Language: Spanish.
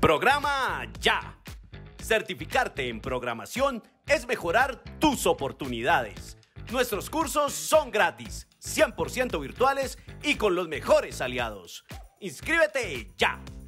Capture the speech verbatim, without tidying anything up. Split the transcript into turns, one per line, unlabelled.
Programa ya. Certificarte en programación es mejorar tus oportunidades. Nuestros cursos son gratis, cien por ciento virtuales y con los mejores aliados. ¡Inscríbete ya!